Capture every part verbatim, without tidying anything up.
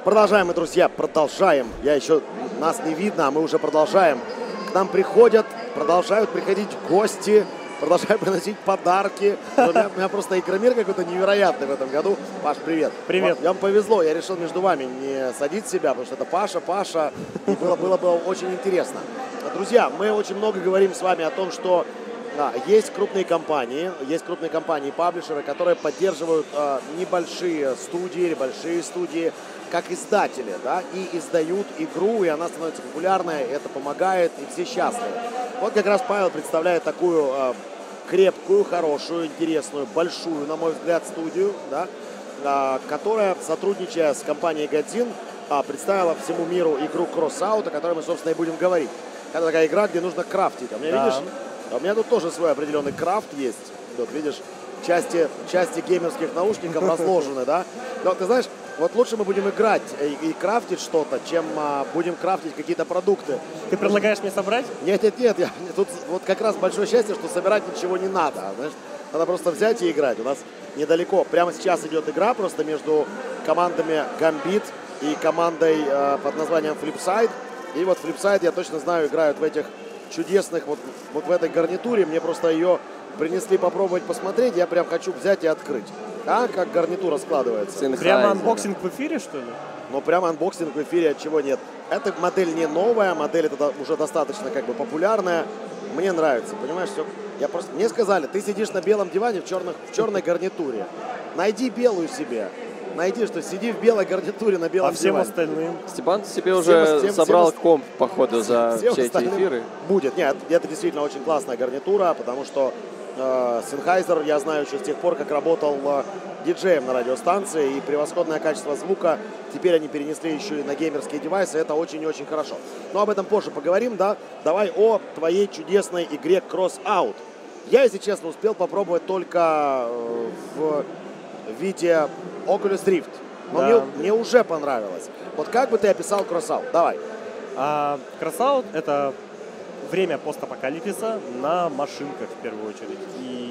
Продолжаем мы, друзья, продолжаем. Я еще, нас не видно, а мы уже продолжаем. К нам приходят, продолжают приходить гости, продолжают приносить подарки. У меня, у меня просто игромир какой-то невероятный в этом году. Паш, привет. Привет. Вам повезло, я решил между вами не садить себя, потому что это Паша, Паша. И было, было бы очень интересно. Друзья, мы очень много говорим с вами о том, что да, есть крупные компании, есть крупные компании-паблишеры, которые поддерживают э, небольшие студии или большие студии как издатели, да, и издают игру, и она становится популярной, это помогает, и все счастливы. Вот как раз Павел представляет такую э, крепкую, хорошую, интересную, большую, на мой взгляд, студию, да, э, которая, сотрудничая с компанией Годзин, э, представила всему миру игру Crossout, о которой мы, собственно, и будем говорить. Это такая игра, где нужно крафтить. А у меня, да. видишь, а у меня тут тоже свой определенный крафт есть. Вот, видишь, части, части геймерских наушников разложены, да. Но ты знаешь, вот лучше мы будем играть и, и крафтить что-то, чем а, будем крафтить какие-то продукты. Ты предлагаешь мне собрать? Нет, нет, нет. Я, тут вот как раз большое счастье, что собирать ничего не надо. Знаешь, надо просто взять и играть. У нас недалеко. Прямо сейчас идет игра просто между командами Gambit и командой а, под названием Flipside. И вот Flipside, я точно знаю, играют в этих чудесных, вот, вот в этой гарнитуре. Мне просто ее принесли попробовать посмотреть. Я прям хочу взять и открыть. А как гарнитура складывается? Синхайзер. Прямо анбоксинг в эфире, что ли? Ну, прямо анбоксинг в эфире, от чего нет. Эта модель не новая, модель это уже достаточно как бы популярная. Мне нравится, понимаешь, все. Я просто... Мне сказали, ты сидишь на белом диване в, черных... в черной гарнитуре. Найди белую себе. Найди, что сиди в белой гарнитуре на белом а всем диване. остальным? Степан себе уже всем, собрал всем, комп, походу, за всем все эти эфиры. Будет. Нет, это действительно очень классная гарнитура, потому что э, Sennheiser, я знаю еще с тех пор, как работал э, диджеем на радиостанции, и превосходное качество звука теперь они перенесли еще и на геймерские девайсы. Это очень и очень хорошо. Но об этом позже поговорим, да? Давай о твоей чудесной игре Crossout. Я, если честно, успел попробовать только э, в виде Oculus Rift. Но да. мне, мне уже понравилось. Вот как бы ты описал Crossout? Давай. А, Crossout — это время постапокалипсиса на машинках в первую очередь.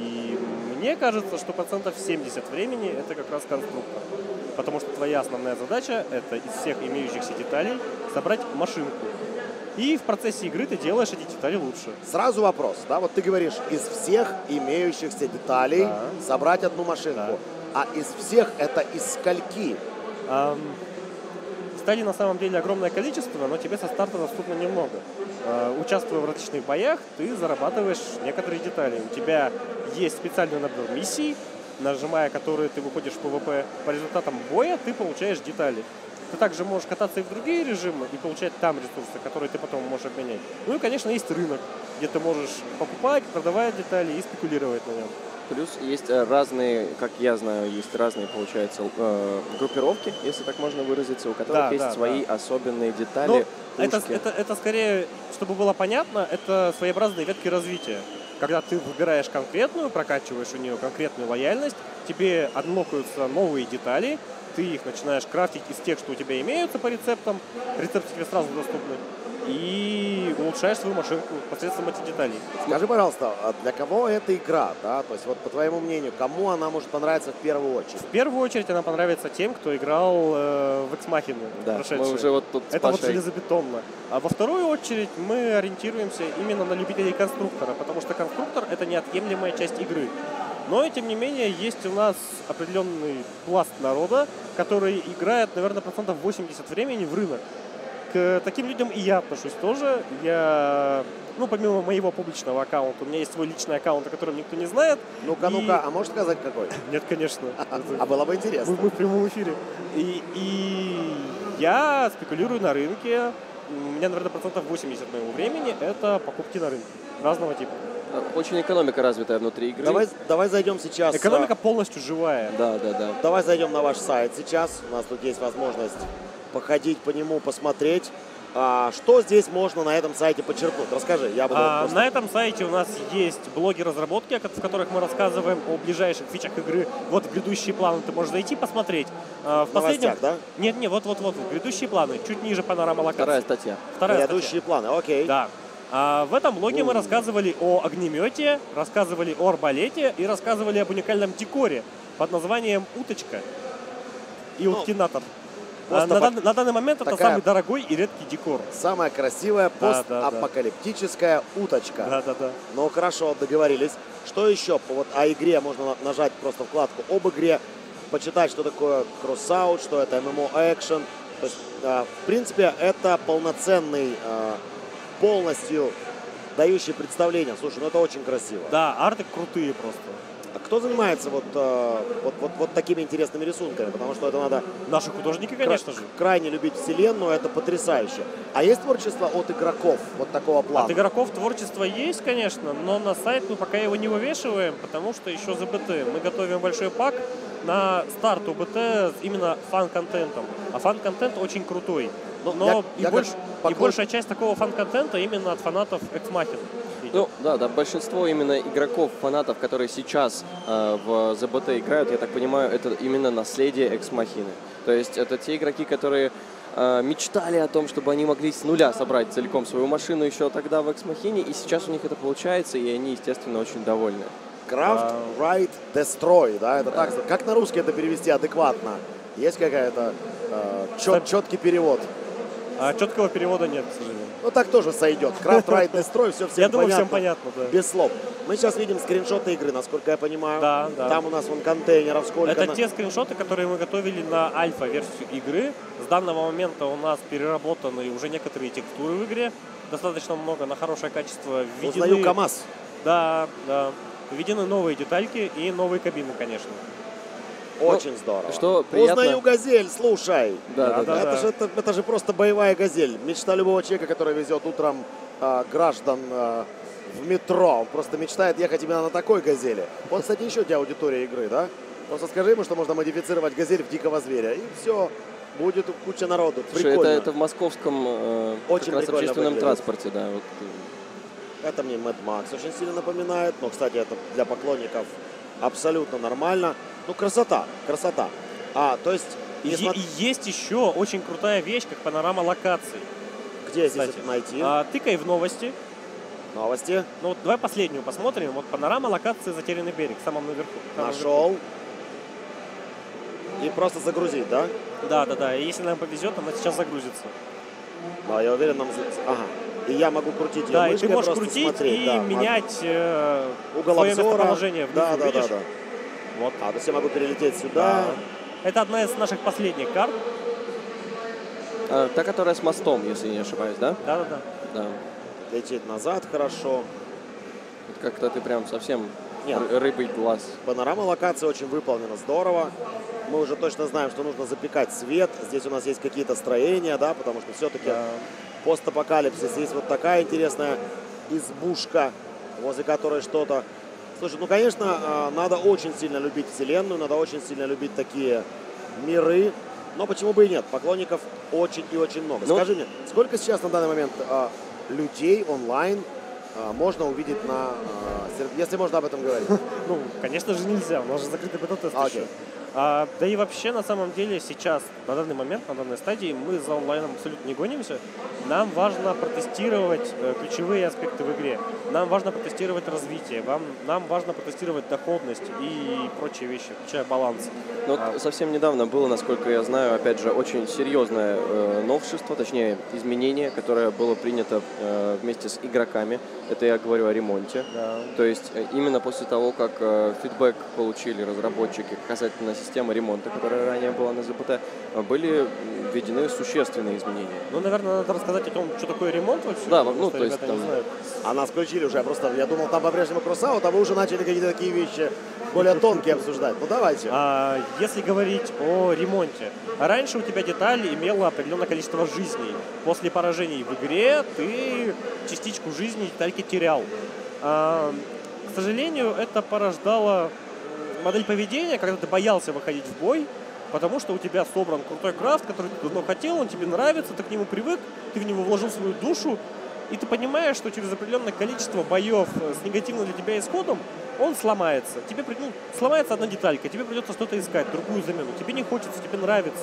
И мне кажется, что процентов семьдесят времени это как раз конструктор. Потому что твоя основная задача — это из всех имеющихся деталей собрать машинку. И в процессе игры ты делаешь эти детали лучше. Сразу вопрос, да, вот ты говоришь, из всех имеющихся деталей да. собрать одну машинку. Да. А из всех это из скольки? Um, стадий на самом деле огромное количество, но тебе со старта доступно немного. Uh, участвуя в различных боях, ты зарабатываешь некоторые детали. У тебя есть специальный набор миссий, нажимая которые ты выходишь в пэ вэ пэ. По результатам боя ты получаешь детали. Ты также можешь кататься и в другие режимы и получать там ресурсы, которые ты потом можешь обменять. Ну и, конечно, есть рынок, где ты можешь покупать, продавать детали и спекулировать на нем. Плюс есть разные, как я знаю, есть разные, получается, э, группировки, если так можно выразиться, у которых да, есть да, свои да. особенные детали. Это, это, это скорее, чтобы было понятно, это своеобразные ветки развития. Когда ты выбираешь конкретную, прокачиваешь у нее конкретную лояльность, тебе анлокаются новые детали, ты их начинаешь крафтить из тех, что у тебя имеются по рецептам, рецепты тебе сразу доступны, и улучшаешь свою машинку посредством этих деталей. Скажи, пожалуйста, для кого эта игра, да? То есть вот по твоему мнению, кому она может понравиться в первую очередь? В первую очередь она понравится тем, кто играл э, в Ex Machina, да, прошедшие. Мы уже вот тут Это вот железобетонно. А во вторую очередь мы ориентируемся именно на любителей конструктора, потому что конструктор — это неотъемлемая часть игры. Но, тем не менее, есть у нас определенный пласт народа, который играет, наверное, процентов восемьдесят времени в рынок. К таким людям и я отношусь тоже. Я, ну, помимо моего публичного аккаунта, у меня есть свой личный аккаунт, о котором никто не знает. Ну-ка, и... ну-ка, а можешь сказать, какой? Нет, конечно. А было бы интересно. Мы в прямом эфире. И, и я спекулирую на рынке. У меня, наверное, процентов восемьдесят моего времени — это покупки на рынке разного типа. Очень экономика развитая внутри игры. Давай, давай зайдем сейчас. Экономика полностью живая. Да, да, да. Давай зайдем на ваш сайт сейчас. У нас тут есть возможность походить по нему, посмотреть. А, что здесь можно на этом сайте почерпнуть? Расскажи. Я буду а, просто... На этом сайте у нас есть блоги разработки, в которых мы рассказываем о ближайших фичах игры. Вот в грядущие планы ты можешь зайти посмотреть. А, в последнем... да? Нет, нет, вот-вот-вот. Грядущие планы. Чуть ниже панорама локации. Вторая статья. Вторая Грядущие статья. планы, окей. Да. А в этом блоге мы рассказывали о огнемете, рассказывали о арбалете и рассказывали об уникальном декоре под названием «Уточка» и «Уткинатор». А, на, дан, на данный момент это самый дорогой и редкий декор. Самая красивая Да, да, постапокалиптическая уточка. Да, да, да. Ну хорошо, договорились. Что еще? Вот о игре можно нажать просто вкладку об игре, почитать, что такое кросс-аут, что это эм эм о-экшен. То есть, э, в принципе, это полноценный, э, полностью дающий представление. Слушай, ну это очень красиво. Да, арты крутые просто. А кто занимается вот, э, вот, вот, вот такими интересными рисунками? Потому что это надо... Наши художники, конечно кра- же. Крайне любить вселенную, это потрясающе. А есть творчество от игроков вот такого плана? От игроков творчество есть, конечно, но на сайт мы пока его не вывешиваем, потому что еще за бэ тэ. Мы готовим большой пак на старт у бэ тэ с именно фан-контентом. А фан-контент очень крутой. Ну, Но я, и, я больш, поклон... и большая часть такого фан-контента именно от фанатов Ex Machina. Ну, да, да, большинство именно игроков, фанатов, которые сейчас э, в зэ бэ тэ играют, я так понимаю, это именно наследие Ex Machina. То есть это те игроки, которые э, мечтали о том, чтобы они могли с нуля собрать целиком свою машину еще тогда в Ex Machina, и сейчас у них это получается, и они, естественно, очень довольны. Craft, Write, Destroy, да, это так. Как на русский это перевести адекватно? Есть какая-то э, чет, четкий перевод? А четкого перевода нет, к сожалению. Ну так тоже сойдет. Craft, Write, Destroy, все всем Я думаю, понятно. всем понятно, да. Без слов. Мы сейчас видим скриншоты игры, насколько я понимаю. Да, да. Там у нас вон контейнеров сколько. Это на... те скриншоты, которые мы готовили на альфа-версию игры. С данного момента у нас переработаны уже некоторые текстуры в игре. Достаточно много, на хорошее качество. Введены... Узнаю КамАЗ. Да, да. Введены новые детальки и новые кабины, конечно. Очень ну, здорово. Что приятно... Узнаю «Газель», слушай. Да, да, да. Это, да. Же, это, это же просто боевая «Газель». Мечта любого человека, который везет утром э, граждан э, в метро. Он просто мечтает ехать именно на такой «Газели». Вот, кстати, еще для аудитории игры, да? Просто скажи ему, что можно модифицировать «Газель» в дикого зверя. И все. Будет куча народу. Слушай, прикольно. это, это в московском э, Очень как раз прикольно общественном выглядит. транспорте, да. Вот. Это мне Mad Max очень сильно напоминает. Но, кстати, это для поклонников абсолютно нормально. Ну, красота, красота. А, то есть... И, несмотря... и есть еще очень крутая вещь, как панорама локаций. Где Кстати, здесь это найти? А, тыкай в новости. Новости. Ну вот давай последнюю посмотрим. Вот панорама локации «Затерянный берег» в самом наверху. Там Нашел. И просто загрузить, да? наверху. Да, да, да. И если нам повезет, она сейчас загрузится. Да, я уверен, нам... Ага. И я могу крутить ее Да, и мышкой, ты можешь просто крутить смотреть, и да, менять э, угол свое обзора. местоположение внизу, Да, да, видишь? да, да. Вот. А, то есть я могу перелететь сюда. Да. Это одна из наших последних карт. А, та, которая с мостом, если не ошибаюсь, да? Да, да, да. Да. Лететь назад хорошо. Вот как-то ты прям совсем Нет. ры- рыбый глаз. Панорама локации очень выполнена здорово. Мы уже точно знаем, что нужно запекать свет. Здесь у нас есть какие-то строения, да, потому что все-таки Да. постапокалипсис. Есть вот такая интересная избушка, возле которой что-то... Слушай, ну, конечно, а, надо очень сильно любить вселенную, надо очень сильно любить такие миры. Но почему бы и нет? Поклонников очень и очень много. Ну, Скажи мне, сколько сейчас на данный момент а, людей онлайн а, можно увидеть на... а, сер- если можно об этом говорить. Ну, конечно же, нельзя. У нас же закрытый бета-тест А, еще. окей. А, да и вообще, на самом деле, сейчас, на данный момент, на данной стадии, мы за онлайном абсолютно не гонимся. Нам важно протестировать э, ключевые аспекты в игре. Нам важно протестировать развитие. Вам, нам важно протестировать доходность и прочие вещи, включая баланс. Ну, вот А. совсем недавно было, насколько я знаю, опять же, очень серьезное э, новшество, точнее, изменение, которое было принято э, вместе с игроками. Это я говорю о ремонте. Да. То есть э, именно после того, как э, фидбэк получили разработчики касательно системы ремонта, которая ранее была на зэ бэ тэ, э, были введены существенные изменения. Ну, наверное, надо рассказать о том, что такое ремонт вообще. Да, потому ну, что то есть ребята не там- знают. А нас включили уже. Я просто я думал, там по-прежнему кросс-аут, а вы уже начали какие-то такие вещи более тонкие обсуждать. Ну, давайте. А, если говорить о ремонте, раньше у тебя деталь имела определенное количество жизней. После поражений в игре ты частичку жизни детальки терял. А, к сожалению, это порождало модель поведения, когда ты боялся выходить в бой, потому что у тебя собран крутой крафт, который ты давно хотел, он тебе нравится, ты к нему привык, ты в него вложил свою душу, и ты понимаешь, что через определенное количество боев с негативным для тебя исходом он сломается. Тебе при- ну, сломается одна деталька, тебе придется что-то искать, другую замену. Тебе не хочется, тебе нравится.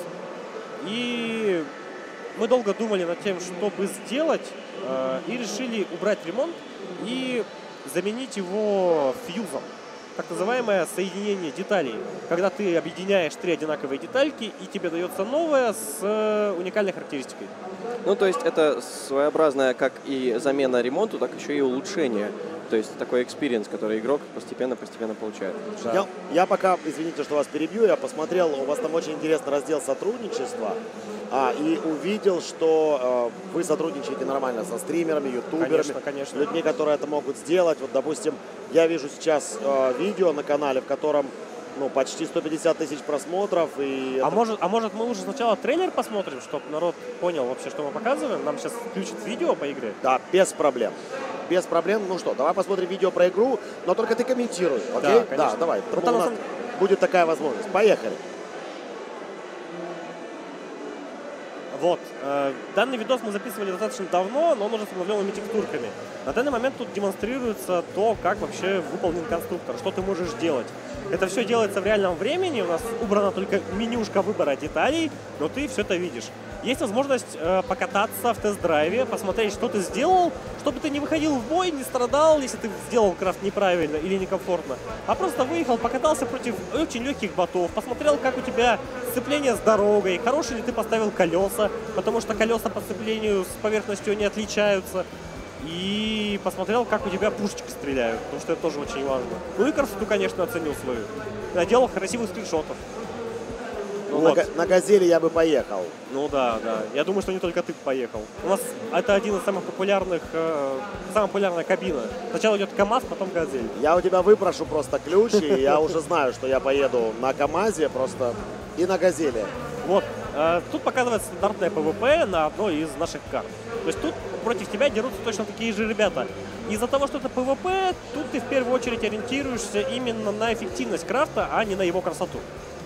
И мы долго думали над тем, что бы сделать, э, и решили убрать ремонт и заменить его фьюзом. так называемое соединение деталей, когда ты объединяешь три одинаковые детальки, и тебе дается новая с э, уникальной характеристикой. Ну, то есть это своеобразная как и замена ремонту, так еще и улучшение. То есть такой экспириенс, который игрок постепенно-постепенно получает. Да. Я, я пока, извините, что вас перебью, я посмотрел, у вас там очень интересный раздел сотрудничества, а, и увидел, что э, вы сотрудничаете нормально со стримерами, ютуберами, конечно, конечно. людьми, которые это могут сделать. Вот, допустим, я вижу сейчас э, видео на канале, в котором ну, почти сто пятьдесят тысяч просмотров. И а, это... может, а может мы уже сначала трейлер посмотрим, чтобы народ понял вообще, что мы показываем? Нам сейчас включат видео по игре? Да, без проблем. Без проблем. Ну что, давай посмотрим видео про игру, но только ты комментируй, окей? Да, конечно. Да, давай. Ну, у там нас самом... будет такая возможность. Поехали. Вот. Э, данный видос мы записывали достаточно давно, но он уже с обновленными текстурками. На данный момент тут демонстрируется то, как вообще выполнен конструктор, что ты можешь делать. Это все делается в реальном времени, у нас убрана только менюшка выбора деталей, но ты все это видишь. Есть возможность э, покататься в тест-драйве, посмотреть, что ты сделал, чтобы ты не выходил в бой, не страдал, если ты сделал крафт неправильно или некомфортно, а просто выехал, покатался против очень легких ботов, посмотрел, как у тебя сцепление с дорогой, хороший ли ты поставил колеса, потому что колеса по сцеплению с поверхностью не отличаются, и посмотрел, как у тебя пушечки стреляют, потому что это тоже очень важно. Ну и красоту, конечно, оценил свою. Наделал красивых скриншотов. Ну, вот. на, на «Газели» я бы поехал. Ну да, да. Я думаю, что не только ты поехал. У нас это один из самых популярных, э, самая популярная кабина. Сначала идет КамАЗ, потом «Газель». Я у тебя выпрошу просто ключ, и я уже знаю, что я поеду на КамАЗе просто и на «Газели». Вот. Э, тут показывается стандартное ПВП на одной из наших карт. То есть тут против тебя дерутся точно такие же ребята. Из-за того, что это ПВП, тут ты в первую очередь ориентируешься именно на эффективность крафта, а не на его красоту.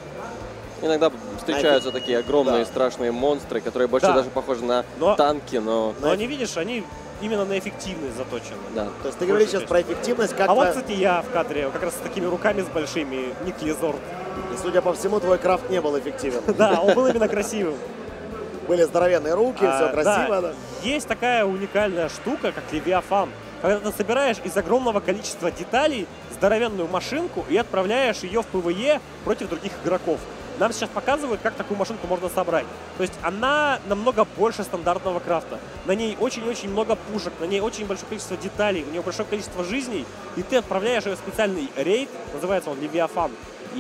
Иногда встречаются такие огромные, да. страшные монстры, которые больше Да. даже похожи на Но- танки, но... Но они, видишь, они именно на эффективность заточены. Да. То есть ты говоришь сейчас часть. про эффективность, как А вот, бы- кстати, я в кадре как раз с такими руками, с большими, Ник Лизорд. и, судя по всему, твой крафт не был эффективен. Да, он был именно красивым. Были здоровенные руки, А, все красиво. да. Да. Есть такая уникальная штука, как Левиафан. Когда ты собираешь из огромного количества деталей здоровенную машинку и отправляешь ее в ПВЕ против других игроков. Нам сейчас показывают, как такую машинку можно собрать. То есть она намного больше стандартного крафта. На ней очень-очень много пушек, на ней очень большое количество деталей, у нее большое количество жизней. И ты отправляешь ее в специальный рейд, называется он Левиафан.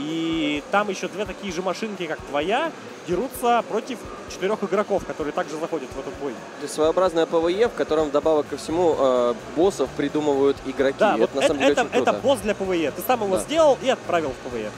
И там еще две такие же машинки, как твоя, дерутся против четырех игроков, которые также заходят в этот бой. Это своеобразное ПВЕ, в котором вдобавок ко всему э, боссов придумывают игроки. Да, это вот на это, самом деле это, очень круто. это босс для ПВЕ. Ты сам его Да. сделал и отправил в ПВЕ.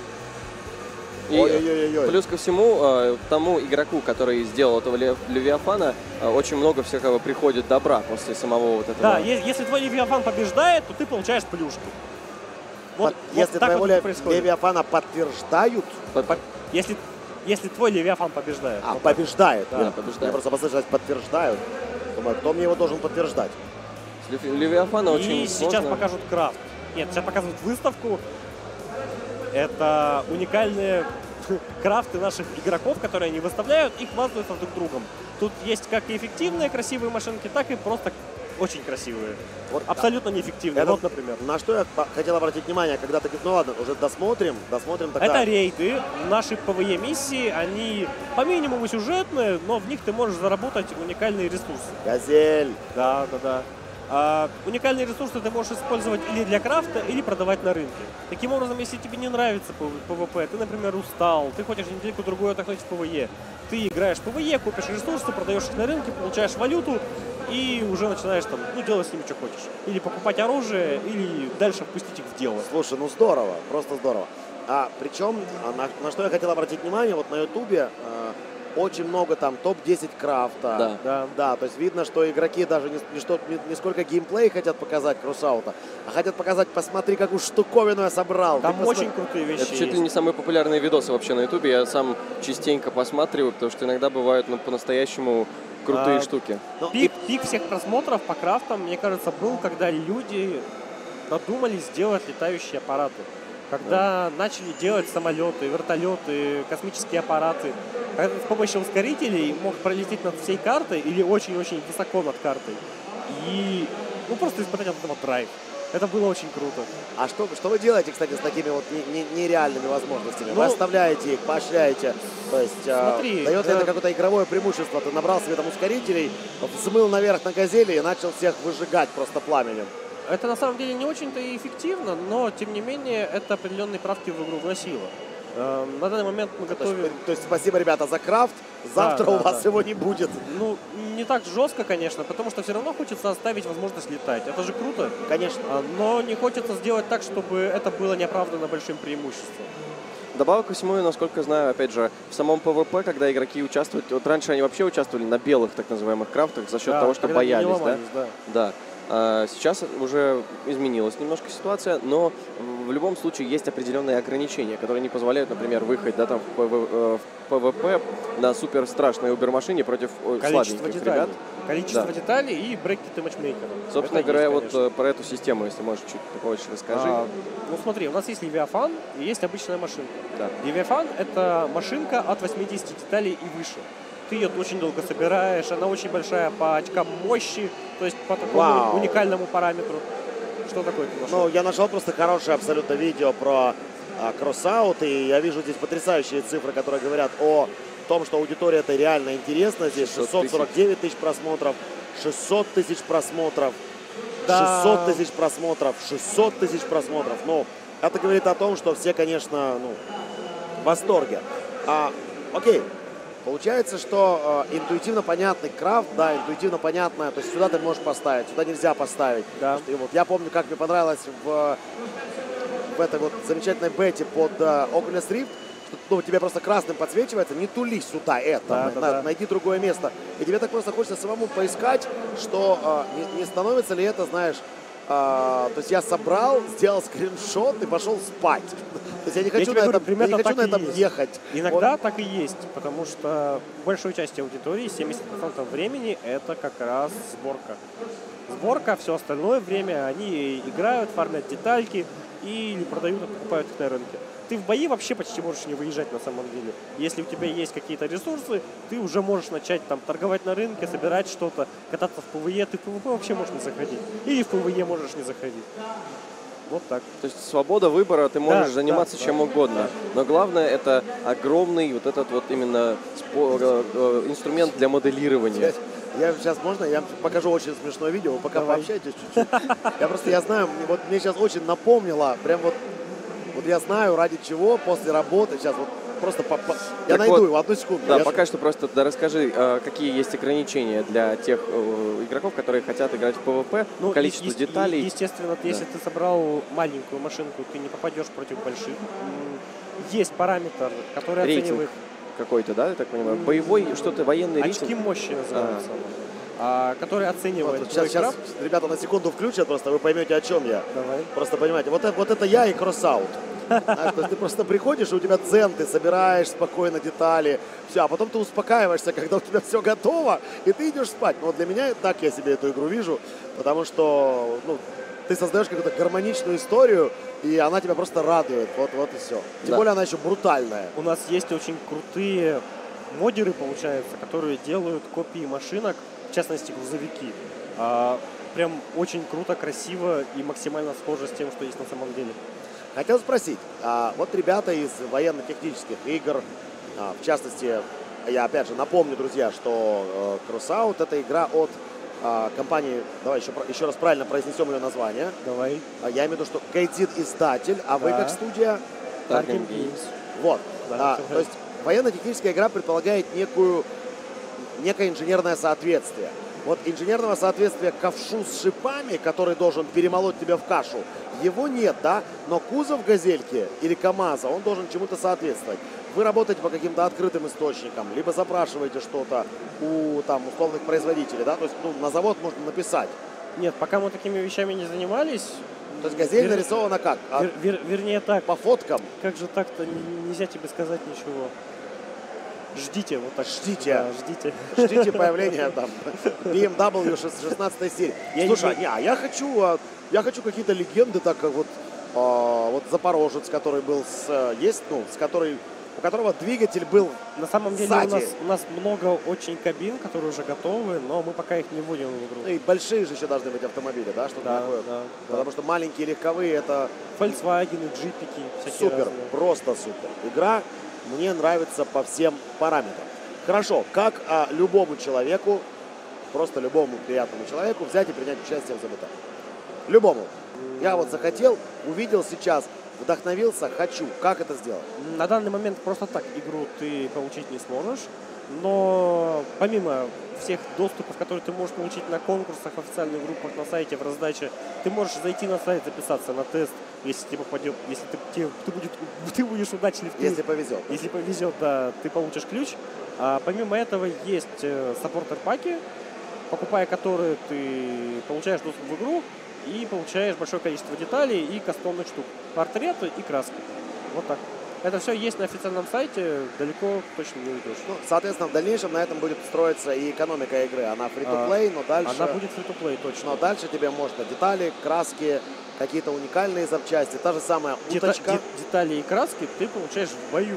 И Ой-ой-ой-ой. плюс ко всему, э, тому игроку, который сделал этого Лев- Левиафана, э, очень много всякого приходит добра после самого вот этого. Да, е- если твой Левиафан побеждает, то ты получаешь плюшки. Вот, Под- вот Если так твоего вот Ле- это происходит. Левиафана подтверждают, По- По- Если, если твой Левиафан побеждает. а вот так. побеждает. Да, Я- побеждает. Я просто послышалось подтверждают. Думаю, кто мне его должен подтверждать? С Лев- Левиафана очень И сейчас сложно. покажут крафт. Нет, сейчас показывают выставку. Это уникальные крафты наших игроков, которые они выставляют и хвастаются друг другом. Тут есть как и эффективные красивые машинки, так и просто очень красивые. Вот, Абсолютно неэффективные. Это- Вот, например. На что я по- хотел обратить внимание, когда ты говоришь, ну ладно, уже досмотрим, досмотрим тогда. Это рейды. Наши ПВЕ миссии, они по минимуму сюжетные, но в них ты можешь заработать уникальные ресурсы. «Газель». Да, да, да. А, уникальные ресурсы ты можешь использовать или для крафта, или продавать на рынке. Таким образом, если тебе не нравится ПВП, ты, например, устал, ты хочешь недельку-другую отдохнуть в ПВЕ, ты играешь в ПВЕ, купишь ресурсы, продаешь их на рынке, получаешь валюту и уже начинаешь там, ну, делать с ними, что хочешь. Или покупать оружие, или дальше впустить их в дело. Слушай, ну здорово, просто здорово. А причем, а на, на что я хотел обратить внимание, вот на Ютубе э, очень много там топ десять крафта. Да. Да. Да, то есть видно, что игроки даже не, не, что, не, не сколько геймплей хотят показать Крусаута, а хотят показать, посмотри, какую штуковину я собрал. Там Ты посмотри. очень крутые вещи Это чуть ли есть. не самые популярные видосы вообще на Ютубе. Я сам частенько посматриваю, потому что иногда бывают ну, по-настоящему крутые А, штуки. Ну, и- Пик, пик всех просмотров по крафтам, мне кажется, был, когда люди додумались сделать летающие аппараты. Когда начали делать самолеты, вертолеты, космические аппараты. Когда ты с помощью ускорителей мог пролететь над всей картой или очень-очень высоко над картой. И ну, просто испытать от этого драйв. Это было очень круто. А что, что вы делаете, кстати, с такими вот не- не- нереальными возможностями? Ну, Вы оставляете их, поощряете, то есть смотри, э, дает ли э, это какое-то игровое преимущество? Ты набрал себе там ускорителей, взмыл наверх на газели и начал всех выжигать просто пламенем. Это на самом деле не очень-то и эффективно, но тем не менее это определенные правки в игру вносило. Э, На данный момент мы То есть, готовим... то есть спасибо, ребята, за крафт. Завтра Да, у да, вас да. его не будет. Ну, не так жестко, конечно, потому что все равно хочется оставить возможность летать. Это же круто. Конечно. А, Но не хочется сделать так, чтобы это было неоправданно большим преимуществом. Добавок ко всему, насколько знаю, опять же, в самом PvP, когда игроки участвуют, вот раньше они вообще участвовали на белых так называемых крафтах за счет Да, того, что когда они не боялись, да? ломались, да. Да. А сейчас уже изменилась немножко ситуация, но в любом случае есть определенные ограничения, которые не позволяют, например, выехать да, там, в, ПВ, э, в PvP на супер страшной убер-машине против э, Количество слабеньких деталей. ребят. Количество Да. деталей и брекеты матчмейкера. Собственно Это говоря, есть, вот конечно. э, про эту систему, если можешь чуть побольше расскажи. А, ну смотри, у нас есть Левиафан и есть обычная машинка. Да. Левиафан — это машинка от восьмидесяти деталей и выше. Ты ее очень долго собираешь, она очень большая по очкам мощи, то есть по такому Вау. уникальному параметру. Что такое ты нашел? Ну, я нашел просто хорошее абсолютно видео про а, кроссаут, и я вижу здесь потрясающие цифры, которые говорят о том, что аудитория это реально интересно. Здесь шестьсот сорок девять тысяч просмотров, шестьсот тысяч просмотров, Да. шестьсот тысяч просмотров, шестьсот тысяч просмотров. Ну, это говорит о том, что все, конечно, ну, в восторге. А, окей. Получается, что э, интуитивно понятный крафт, да, интуитивно понятно, то есть сюда ты можешь поставить, сюда нельзя поставить. Да. И вот я помню, как мне понравилось в, в этой вот замечательной бете под э, Oculus Rift, что ну, тебе просто красным подсвечивается, не тули сюда это, Да, на- да, на- да. найди другое место. И тебе так просто хочется самому поискать, что э, не, не становится ли это, знаешь, э, то есть я собрал, сделал скриншот и пошел спать. То есть я не хочу, тебе на, говорю, этом, я примерно не хочу так на и этом есть. ехать. Иногда Вот. так и есть, потому что большая часть аудитории, семьдесят процентов времени, это как раз сборка. Сборка, все остальное время они играют, фармят детальки или продают и покупают их на рынке. Ты в бои вообще почти можешь не выезжать на самом деле. Если у тебя есть какие-то ресурсы, ты уже можешь начать там торговать на рынке, собирать что-то, кататься в ПВЕ. Ты в ПВП вообще можешь не заходить. Или в ПВЕ можешь не заходить. Вот так. То есть свобода выбора, ты можешь Да, заниматься да, чем да. угодно. Но главное это огромный вот этот вот именно спо- э, э, инструмент для моделирования. Я сейчас, можно, я покажу очень смешное видео, вы пока Давай. пообщайтесь чуть-чуть. Я просто, я знаю, вот мне сейчас очень напомнило, прям вот, вот я знаю, ради чего после работы, сейчас вот просто, по- по- я Так найду вот, его, одну секунду. Да, Я пока что просто да, расскажи, э, какие есть ограничения для тех э, игроков, которые хотят играть в PvP, Ну, количество е- е- деталей. Естественно, если ты собрал маленькую машинку, ты не попадешь против больших. М, Есть параметр, который Рейтинг оценивает какой-то, да, я так понимаю? Боевой, что-то, военный очки рейтинг? мощи называется, а, который Вот, оценивает вот твой сейчас, сейчас крафт. ребята на секунду включат, просто вы поймете, о чем я. Давай. Просто понимаете, вот это, вот это я и кроссаут. Знаешь, то есть ты просто приходишь, и у тебя дзен, ты собираешь спокойно детали, все, а потом ты успокаиваешься, когда у тебя все готово, и ты идешь спать. Но вот для меня так я себе эту игру вижу, потому что ну, ты создаешь какую-то гармоничную историю, и она тебя просто радует. Вот, вот и все. Тем Да. более она еще брутальная. У нас есть очень крутые модеры, получается, которые делают копии машинок, в частности грузовики. А, прям очень круто, красиво и максимально схоже с тем, что есть на самом деле. Хотел спросить, а, вот ребята из военно-технических игр, а, в частности, я опять же напомню, друзья, что э, Crossout это игра от а, компании, давай еще, про- еще раз правильно произнесем ее название. Давай. А, я имею в виду, что Гайдин издатель, а вы Да. как студия? Target Games. Вот. Да, А, всё то есть военно-техническая игра предполагает некую, некое инженерное соответствие. Вот инженерного соответствия ковшу с шипами, который должен перемолоть тебя в кашу, его нет, да? Но кузов газельки или КамАЗа, он должен чему-то соответствовать. Вы работаете по каким-то открытым источникам, либо запрашиваете что-то у там условных производителей, да? То есть ну, на завод можно написать. Нет, пока мы такими вещами не занимались. То есть газель вер- нарисована как? А вер- вер- вернее так, по фоткам? как же так-то н- нельзя тебе сказать ничего. Ждите, вот так. Ждите. Да, ждите. Ждите появления там би эм дабл ю шестнадцатой серии. Я Слушай, не- не, а я хочу, а, я хочу какие-то легенды, так как вот, а, вот Запорожец, который был с, есть, ну, с которой у которого двигатель был На самом деле сзади. у нас, у нас много очень кабин, которые уже готовы, но мы пока их не вводим в игру. Ну и большие же еще должны быть автомобили, да, чтобы Да, такое. да, Потому да. что маленькие легковые это Volkswagen, джипики, всякие супер, разные. просто супер. Игра мне нравится по всем параметрам. Хорошо, как а, любому человеку, просто любому приятному человеку взять и принять участие в ЗБТ? Любому. Я вот захотел, увидел сейчас, вдохновился, хочу. Как это сделать? На данный момент просто так игру ты получить не сможешь, но помимо всех доступов, которые ты можешь получить на конкурсах, в официальных группах, на сайте, в раздаче, ты можешь зайти на сайт, записаться на тест, если тебе попадет, если ты, тебе, ты, будет, ты будешь удачлив, ты- Если повезет. если повезет, да, ты получишь ключ. А помимо этого есть саппортер-паки, покупая которые ты получаешь доступ в игру и получаешь большое количество деталей и кастомных штук, портреты и краски. Вот так. Это все есть на официальном сайте, далеко точно не уйдешь. Ну, соответственно, в дальнейшем на этом будет строиться и экономика игры. Она фри-то-плей, но дальше... Она будет free-to-play, точно. Но дальше тебе можно детали, краски, какие-то уникальные запчасти. Та же самая Дета- уточка. де- детали и краски ты получаешь в бою.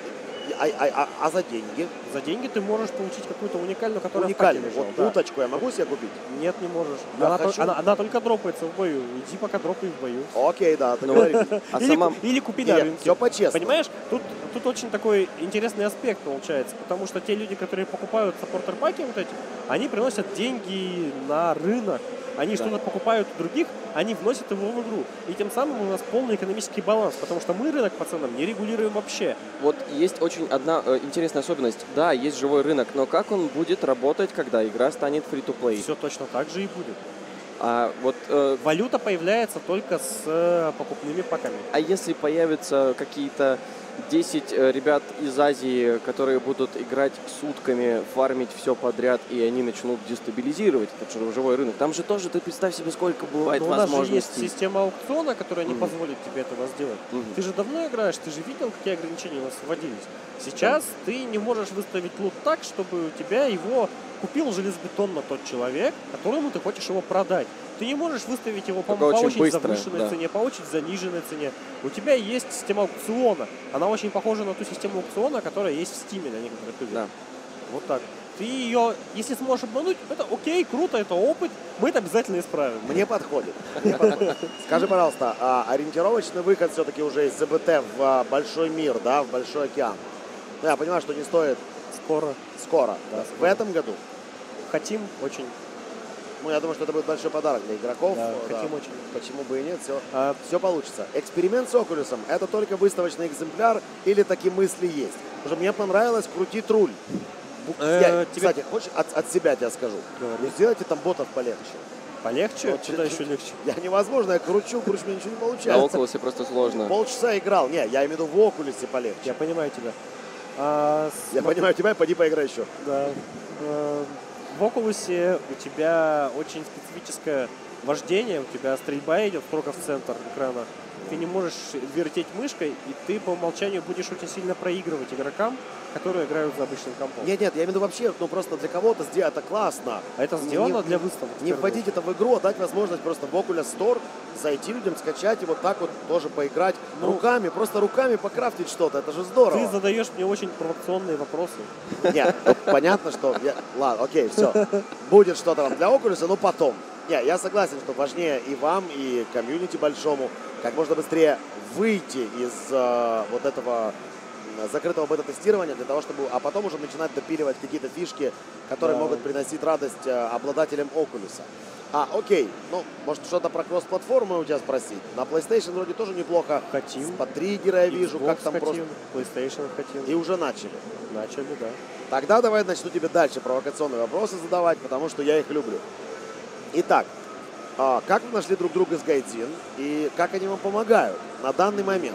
А, а- а- а за деньги? За деньги ты можешь получить какую-то уникальную, которая Уникальную. в паке лежала, Вот да. уточку я могу себе купить? Нет, не можешь. Я Она, хочу. тол- она- она только дропается в бою. Иди пока дропай в бою. Окей, да, Ну, договорились. А или, сама... ку- или купи на Нет, рынке. все по-честному. Понимаешь, тут, тут очень такой интересный аспект получается, потому что те люди, которые покупают саппортер-паки вот эти, они приносят деньги на рынок, они Да. что-то покупают у других, они вносят его в игру. И тем самым у нас полный экономический баланс, потому что мы рынок по ценам не регулируем вообще. Вот есть очень одна э, интересная особенность. Да, есть живой рынок, но как он будет работать, когда игра станет free-to-play? Все точно так же и будет. А вот, э, Валюта появляется только с э, покупными паками. а если появятся какие-то десять э, ребят из Азии, которые будут играть сутками, фармить все подряд, и они начнут дестабилизировать этот жи- живой рынок? Там же тоже, ты представь себе, сколько бывает Но у нас же есть возможностей. система аукциона, которая не Мгм. позволит тебе этого сделать. Мгм. Ты же давно играешь, ты же видел, какие ограничения у нас вводились. Сейчас ты не можешь выставить лут так, чтобы у тебя его купил железобетонно тот человек, которому ты хочешь его продать. Ты не можешь выставить его по, Только по очень очень быстро, завышенной да. цене, по очень заниженной цене. У тебя есть система аукциона. Она очень похожа на ту систему аукциона, которая есть в Стиме на некоторых играх. Да. Вот так. Ты ее, если сможешь обмануть, это окей, круто, это опыт, мы это обязательно исправим. Мне подходит. Мне подходит. Скажи, пожалуйста, а ориентировочный выход все-таки уже из ЗБТ в а, большой мир, да, в большой океан? Ну, я понимаю, что не стоит Скоро. скоро. Да, В скоро. этом году. Хотим очень. Ну, я думаю, что это будет большой подарок для игроков. Да, Да. хотим очень. Почему бы и нет, все, А, все получится. Эксперимент с Окулюсом – это только выставочный экземпляр или такие мысли есть? Потому что мне понравилось крутить руль. Бу- Э, я, тебе- Кстати, хочешь, от, от себя тебе скажу? Говори. Ну, сделайте там ботов полегче. полегче? Вот Куда чуть- еще легче? Я невозможно, я кручу, кручу, мне ничего не На получается. Oculus просто сложно. Полчаса играл. Не, я имею в виду в Окулюсе полегче. Я понимаю тебя. А, Я см- понимаю тебя, пойди поиграй еще. Да. Э, В Oculus у тебя очень специфическое вождение, у тебя стрельба идет строго в центр экрана. Ты не можешь вертеть мышкой, и ты по умолчанию будешь очень сильно проигрывать игрокам, которые играют за обычным компом. Нет, нет, я имею в виду вообще, ну просто для кого-то сделать это классно. А это Не- сделано не- для выставок. в Не первую вводить это в игру, а дать возможность просто в Oculus Store зайти людям, скачать и вот так вот тоже поиграть Ну, руками, просто руками покрафтить что-то, это же очередь. здорово. Ты задаешь мне очень провокационные вопросы. Нет, ну, понятно, что... я- Ладно, окей, все. Будет что-то вам для Oculus, но потом. Не, я согласен, что важнее и вам, и комьюнити большому как можно быстрее выйти из э, вот этого м, закрытого бета-тестирования для того, чтобы... А потом уже начинать допиливать какие-то фишки, которые Да. могут приносить радость э, обладателям Oculus. А, окей, ну, может, что-то про кросс-платформы у тебя спросить? На PlayStation вроде тоже неплохо. Хотим. С триггера я вижу, Xbox как там хотим, просто... PlayStation хотим. И уже начали. Начали, да. Тогда давай начну тебе дальше провокационные вопросы задавать, потому что я их люблю. Итак, а, как вы нашли друг друга с Гайдзин и как они вам помогают на данный момент?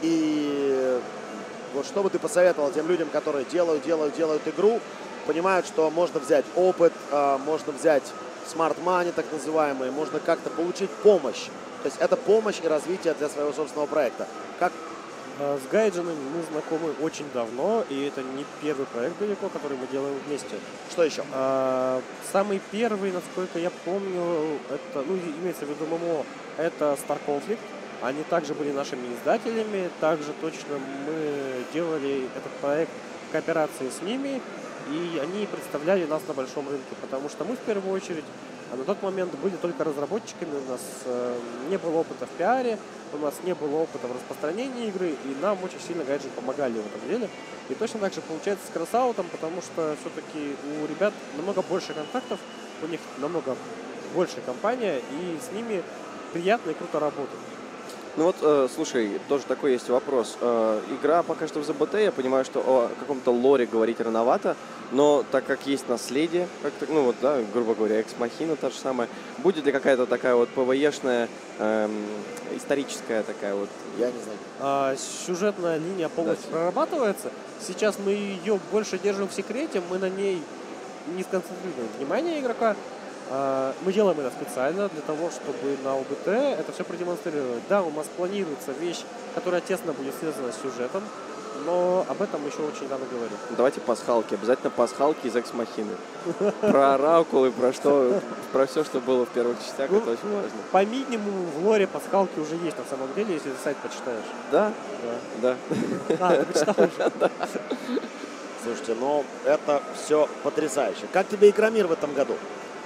И вот что бы ты посоветовал тем людям, которые делают, делают, делают игру, понимают, что можно взять опыт, а, можно взять smart money, так называемые, можно как-то получить помощь. То есть это помощь и развитие для своего собственного проекта. Как А, С Гайджинами мы знакомы очень давно, и это не первый проект далеко, который мы делаем вместе. что еще? А, Самый первый, насколько я помню, это, ну, имеется в виду ММО, это Star Conflict. Они также были нашими издателями, также точно мы делали этот проект в кооперации с ними, и они представляли нас на большом рынке, потому что мы в первую очередь а на тот момент были только разработчиками, у нас э, не было опыта в пиаре, у нас не было опыта в распространении игры, и нам очень сильно гаджеты помогали в этом деле. И точно так же получается с Кросаутом, потому что все-таки у ребят намного больше контактов, у них намного больше компания, и с ними приятно и круто работать. Ну вот, э, слушай, тоже такой есть вопрос. Э, игра пока что в зэ бэ тэ, я понимаю, что о каком-то лоре говорить рановато, но так как есть наследие, как ну вот, да, грубо говоря, Экс Махина та же самая, будет ли какая-то такая вот пэ вэ е-шная, эм, историческая такая вот? Я не знаю. А, сюжетная линия полностью да. прорабатывается. Сейчас мы ее больше держим в секрете, мы на ней не сконцентрируем внимание игрока. Мы делаем это специально для того, чтобы на о бэ тэ это все продемонстрировать. Да, у нас планируется вещь, которая тесно будет связана с сюжетом, но об этом еще очень рано говорить. Давайте пасхалки, обязательно пасхалки из Экс Махины. Про оракулы, про что, про все, что было в первых частях, это очень важно. По минимуму в лоре пасхалки уже есть на самом деле, если ты сайт почитаешь. Да? Да. А, ты почитал уже? Слушайте, ну это все потрясающе. Как тебе Игромир в этом году?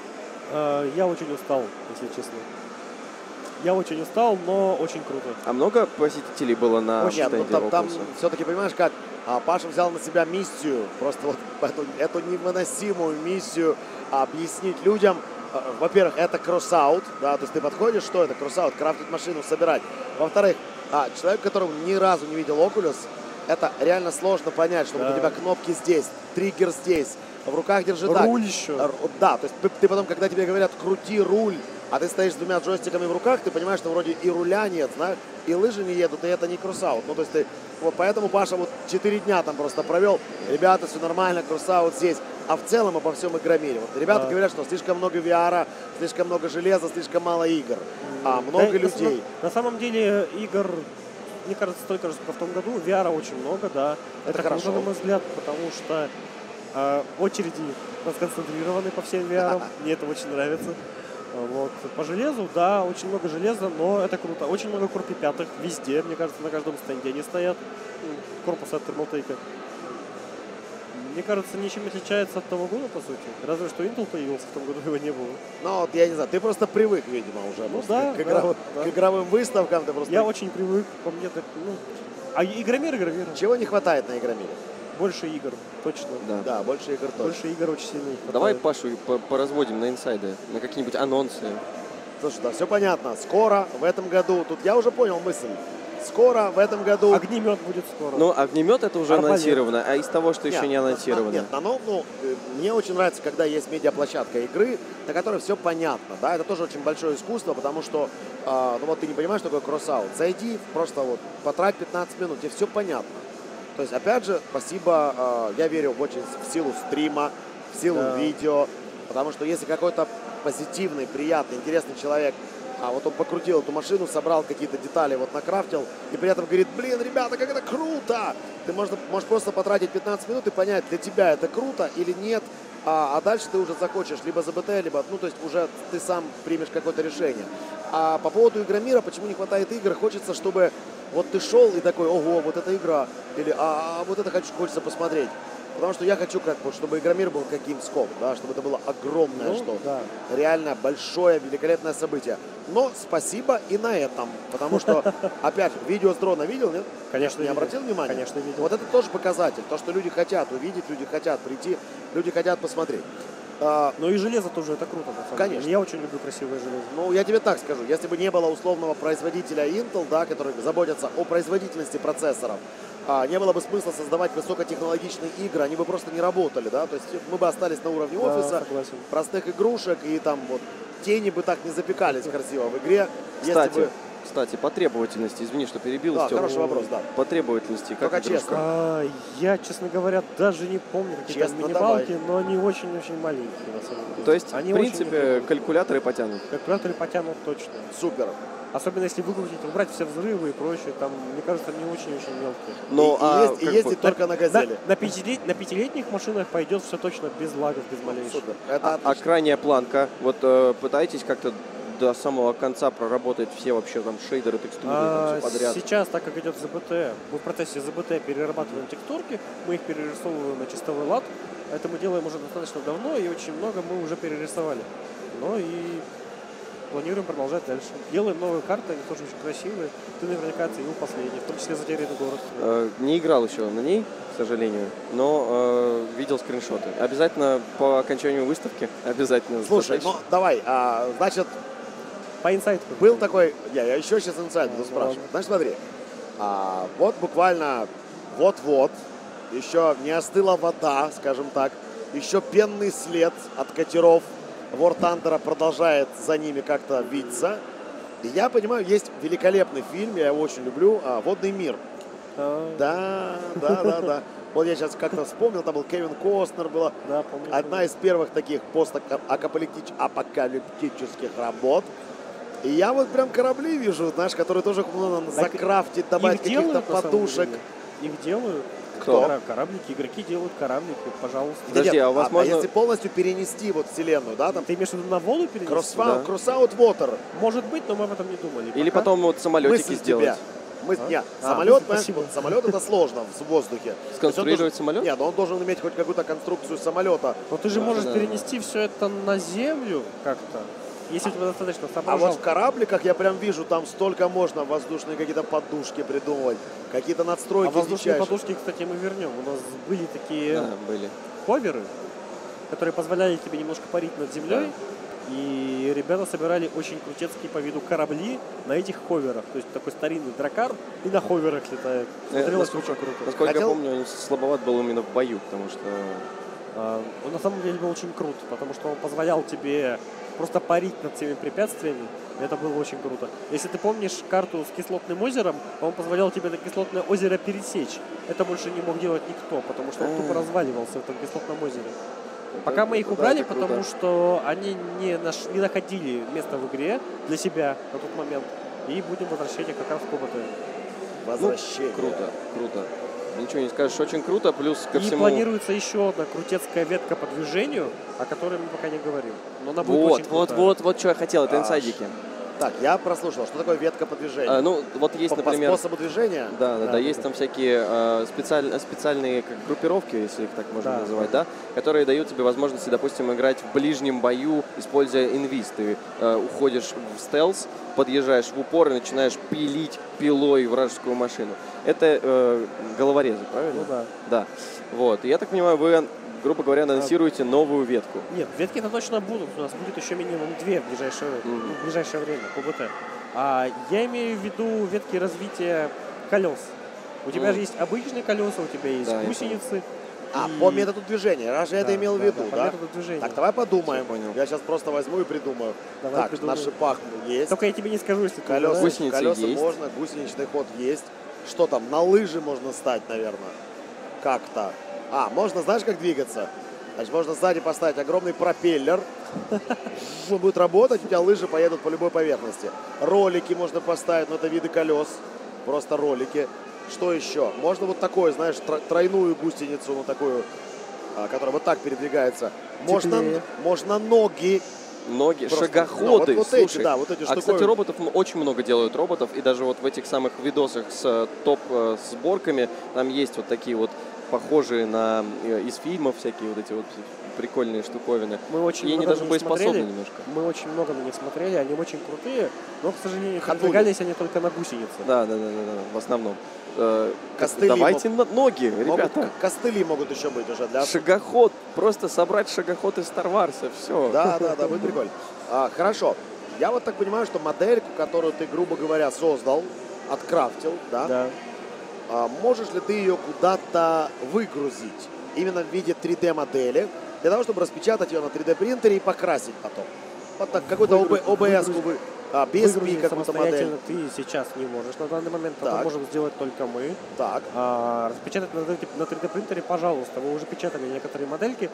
Я очень устал, если честно. Я очень устал, но очень круто. А много посетителей было на Нет, стенде ну, там, там Oculus? все-таки, понимаешь, как а, Паша взял на себя миссию, просто вот эту, эту невыносимую миссию объяснить людям. Во-первых, это кросс-аут, да, то есть ты подходишь, что это кросс-аут, крафтить машину, собирать. Во-вторых, а, человек, который ни разу не видел Oculus, это реально сложно понять, что да. вот у тебя кнопки здесь, триггер здесь, в руках держи так. Руль еще. Да, то есть ты, ты потом, когда тебе говорят крути руль, а ты стоишь с двумя джойстиками в руках, ты понимаешь, что вроде и руля нет, знаешь, и лыжи не едут, и это не кросс-аут. Ну, то есть ты, вот поэтому Паша вот четыре дня там просто провел, ребята, все нормально, кросс-аут здесь. А в целом обо всем Игромире. Вот ребята а. говорят, что слишком много ви ар, слишком много железа, слишком мало игр, а много да, людей. На, на самом деле игр, мне кажется, столько же, сколько в том году, ви ар очень много, да. Это, это хорошо. круто, на мой взгляд, потому что э, очереди расконцентрированы по всем ви ар. Мне это очень нравится. Вот. По железу, да, очень много железа, но это круто. Очень много Корпи пятых везде, мне кажется, на каждом стенде они стоят. Корпус от Thermaltake. Мне кажется, ничем не отличается от того года, по сути. Разве что Intel появился, в том году его не было. Ну, вот я не знаю, ты просто привык, видимо, уже. Ну да, к, игра... да, да. к игровым выставкам ты просто... Я очень привык, по мне так, ну... А Игромир, Игромир. Чего не хватает на Игромире? Больше игр, точно. Да, да, больше игр точно. Больше игр очень сильно. Давай Пашу поразводим на инсайды, на какие-нибудь анонсы. Слушай, да, все понятно. Скоро, в этом году, тут я уже понял мысль. Скоро, в этом году... Огнемет будет скоро. Ну, огнемет это уже Арбалет. Анонсировано, а из того, что нет, еще не анонсировано? Нет, ну, ну, мне очень нравится, когда есть медиаплощадка игры, на которой все понятно, да, это тоже очень большое искусство, потому что, э, ну вот ты не понимаешь, что такое кросс-аут, зайди, просто вот потрать пятнадцать минут, тебе все понятно. То есть, опять же, спасибо, э, я верю очень в силу стрима, в силу да. видео, потому что если какой-то позитивный, приятный, интересный человек, а вот он покрутил эту машину, собрал какие-то детали, вот накрафтил, и при этом говорит, блин, ребята, как это круто! Ты можешь, можешь просто потратить пятнадцать минут и понять, для тебя это круто или нет, а, а дальше ты уже захочешь либо зэ бэ тэ, либо, ну, то есть уже ты сам примешь какое-то решение. А по поводу Игромира, почему не хватает игр, хочется, чтобы вот ты шел и такой, ого, вот эта игра, или а, а вот это хочу, хочется посмотреть. Потому что я хочу, как, вот, чтобы Игромир был как Gamescom, да, чтобы это было огромное ну, что-то, да. реально большое, великолепное событие. Но спасибо и на этом, потому что, опять же, видео с дрона видел, нет? Конечно, не обратил внимания? Конечно, видел. Вот это тоже показатель, то, что люди хотят увидеть, люди хотят прийти, люди хотят посмотреть. Ну и железо тоже, это круто, на самом Конечно. деле. Я очень люблю красивое железо. Ну, я тебе так скажу, если бы не было условного производителя Intel, да, который заботится о производительности процессоров, а, не было бы смысла создавать высокотехнологичные игры, они бы просто не работали, да, то есть мы бы остались на уровне да, офиса, согласен. простых игрушек, и там вот тени бы так не запекались красиво в игре. Кстати, если бы... кстати, по требовательности, извини, что перебил. Да, Стёп. хороший вопрос, да. По требовательности, как Только игрушка? честно. А, я, честно говоря, даже не помню какие-то мини-балки, давай. Но они очень-очень маленькие, на самом деле. То есть, они в принципе, калькуляторы потянут? Калькуляторы потянут точно. Супер. Особенно если выкрутить, убрать все взрывы и прочее, там, мне кажется, они очень-очень мелкие. Но, и, а, и, есть, и ездить бы, только на газели. На, на, пятилет, на пятилетних машинах пойдет все точно без лагов, без малейших. Супер. Это а, а крайняя планка, вот э, пытаетесь как-то до самого конца проработать все вообще там шейдеры, текстуры, А, там, всё подряд? Сейчас, так как идет ЗБТ, мы в процессе ЗБТ перерабатываем текстурки, мы их перерисовываем на чистовой лад. Это мы делаем уже достаточно давно, и очень много мы уже перерисовали. Ну и планируем продолжать дальше. Делаем новые карты, они тоже очень красивые. Ты наверняка оценил последний, в том числе «Затерянный город». Э, не играл еще на ней, к сожалению, но э, видел скриншоты. Обязательно по окончанию выставки, обязательно. Слушай, достаточно. ну давай, а, значит, По инсайту. был такой, я, я еще сейчас инсайд буду Ну, спрашивать. ладно. Значит, смотри, а, вот буквально вот-вот, еще не остыла вода, скажем так, еще пенный след от катеров War Thunder продолжает за ними как-то виться. И я понимаю, есть великолепный фильм, я его очень люблю, а, «Водный мир». А, Да, да, да, да. Вот я сейчас как-то вспомнил, там был Кевин Костнер, была да, помню. одна из первых таких постапокалиптических работ. И я вот прям корабли вижу, знаешь, которые тоже надо закрафтить, добавить Их каких-то делают, на самом подушек. деле. Их делают. Кто? Кора- Кораблики, игроки делают кораблики, пожалуйста. Подожди, Нет, а у вас можно- если полностью перенести вот вселенную, да, там Ты имеешь в виду на воду перенести? Crossfound, Да. Crossout Water. Может быть, но мы об этом не думали. Или Пока. потом вот самолетики Мысль сделать. тебя. Мы, А? нет, А, самолет, мысль, понимаешь, спасибо. вот самолет это сложно в воздухе. То есть он Сконструировать должен- самолет? Нет, он должен иметь хоть какую-то конструкцию самолета. Но ты же Да, можешь да. перенести все это на землю как-то, если у тебя достаточно А соображалки. вот в корабликах я прям вижу, там столько можно воздушные какие-то подушки придумывать, какие-то А надстройки воздушные дичайшие. подушки, кстати, мы вернем. У нас были такие Да, были. ховеры, которые позволяли тебе немножко парить над землей. И ребята собирали очень крутецкие по виду корабли на этих ховерах. То есть такой старинный дракар и на ховерах летает. Смотрелось насколько- очень круто. Насколько Хотел- я помню, он слабоват был именно в бою, потому что... А, он на самом деле был очень крут, потому что он позволял тебе просто парить над всеми препятствиями. Это было очень круто. Если ты помнишь карту с кислотным озером, он позволял тебе это кислотное озеро пересечь. Это больше не мог делать никто, потому что он тупо разваливался в этом кислотном озере. Пока мы их Да, убрали, это круто. потому что они не, наш, не находили места в игре для себя на тот момент. И будем возвращать их как раз в КБТ. Возвращение. Круто, круто. Ничего не скажешь, очень круто, плюс ко И всему... планируется еще одна крутецкая ветка по движению, о которой мы пока не говорим. Но она будет Вот, очень вот, крутая. вот, вот, что я хотел, это А, инсайдики. Так, я прослушал, что такое ветка по движению. А, ну, вот есть, по, по например... способу движения? Да, да, да, Да, есть да. там всякие э, специаль- специальные как группировки, если их так можно Да. называть, да, которые дают тебе возможности, допустим, играть в ближнем бою, используя инвиз. Ты э, уходишь в стелс, подъезжаешь в упор и начинаешь пилить пилой вражескую машину. Это э, головорезы, правильно? Ну да. Да. Вот. И я так понимаю, вы, грубо говоря, анонсируете новую ветку. Нет, ветки-то точно будут. У нас будет еще минимум две в ближайшее, Мгм. ну, в ближайшее время, КБТ. А я имею в виду ветки развития колес. У тебя Мгм. же есть обычные колеса, у тебя есть Да, я гусеницы. А, и- по методу движения. Раз я это Да, имел в да, виду, да, да? по методу движения. Так, давай подумаем. Всё понял. Я сейчас просто возьму и придумаю. Давай так, придумаем. на шипах есть. Только я тебе не скажу, если ты Колеса, угадаешь. Гусеницы колеса есть. можно, гусеничный ход есть. Что там, на лыжи можно стать, наверное. Как-то. А, можно, знаешь, как двигаться? Значит, можно сзади поставить огромный пропеллер. Он будет работать, у тебя лыжи поедут по любой поверхности. Ролики можно поставить, но это виды колес. Просто ролики. Что еще? Можно вот такое, знаешь, тро- тройную гусеницу, ну такую, а, которая вот так передвигается. Можно, Теплее. можно ноги. Ноги, Просто, шагоходы, ну, вот- вот эти, слушай. да, вот эти А, кстати, штуковины. роботов м- очень много делают роботов, и даже вот в этих самых видосах с э, топ-сборками там есть вот такие вот похожие на э, из фильмов всякие вот эти вот прикольные штуковины. Мы очень И они много даже на них боеспособны смотрели. немножко. Мы очень много на них смотрели, они очень крутые, но, к сожалению, Ходули. продвигались они только на гусенице. Да, да, да, да, да, в основном. Э, Костыли давайте на ноги, Могут- ребята. костыли могут еще быть уже для... Шагоход, просто собрать шагоход из Старварса, все. Да, да, да, будет прикольно. А, хорошо. Я вот так понимаю, что модельку, которую ты, грубо говоря, создал, открафтил, да? Да. А, можешь ли ты ее куда-то выгрузить? Именно в виде три дэ модели, для того, чтобы распечатать ее на три дэ принтере и покрасить потом. Вот так, какую-то Выгрузить- о бэ эс, выгрузить- а, би эс пи Выгрузить какую-то модель. самостоятельно ты сейчас не можешь на данный момент. Это Так. можем сделать только мы. Так, А распечатать на три- на три дэ принтере, пожалуйста. Вы уже печатали некоторые модельки.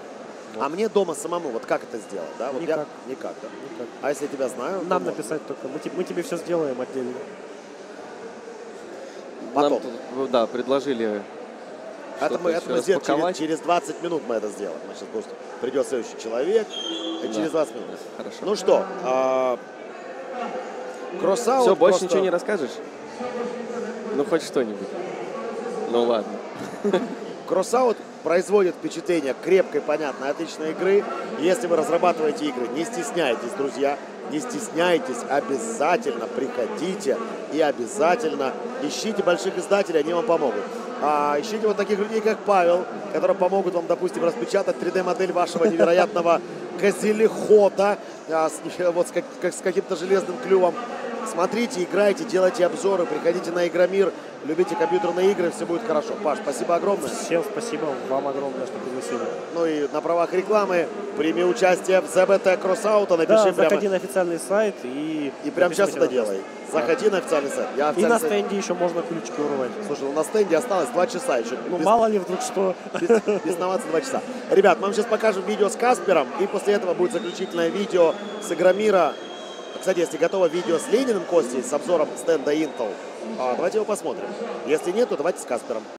а мне дома самому, вот как это сделать, да? Вот я- Никак. никак, да? Никак. А если я тебя знаю? то Нам можно. написать только. Мы, те- мы тебе все сделаем отдельно. Нам Потом. тут, да, предложили Это мы, это мы сделаем через, распаковать. через двадцать минут мы это сделаем. Мы сейчас просто придет следующий человек, и Да. через двадцать минут. Хорошо. Ну что, а, кроссаут Все, больше просто- ничего не расскажешь? Ну, хоть что-нибудь. Ну, ладно. Кроссаут производит впечатление крепкой, понятной, отличной игры. Если вы разрабатываете игры, не стесняйтесь, друзья, не стесняйтесь, обязательно приходите и обязательно ищите больших издателей, они вам помогут. А ищите вот таких людей, как Павел, которые помогут вам, допустим, распечатать три дэ-модель вашего невероятного газелехода, а, с, вот с, как, как- с каким-то железным клювом. Смотрите, играйте, делайте обзоры, приходите на Игромир, любите компьютерные игры, все будет хорошо. Паш, спасибо огромное. Всем спасибо вам огромное, что пригласили. Ну и на правах рекламы прими участие в зэ бэ тэ Crossout, напиши Да, прямо. заходи на официальный сайт и... И прямо сейчас это подписывайся на делай. нас. Заходи на официальный сайт. Я И официальный на сайт- стенде еще можно ключики урвать. Слушай, ну на стенде осталось два часа еще. Ну, Без- мало ли вдруг что. без- Бесноваться два часа. Ребят, мы вам сейчас покажем видео с Каспером, и после этого будет заключительное видео с Игромира. Кстати, если готово видео с Лениным Костей, с обзором стенда Intel, а, давайте его посмотрим. Если нет, то давайте с Каспером.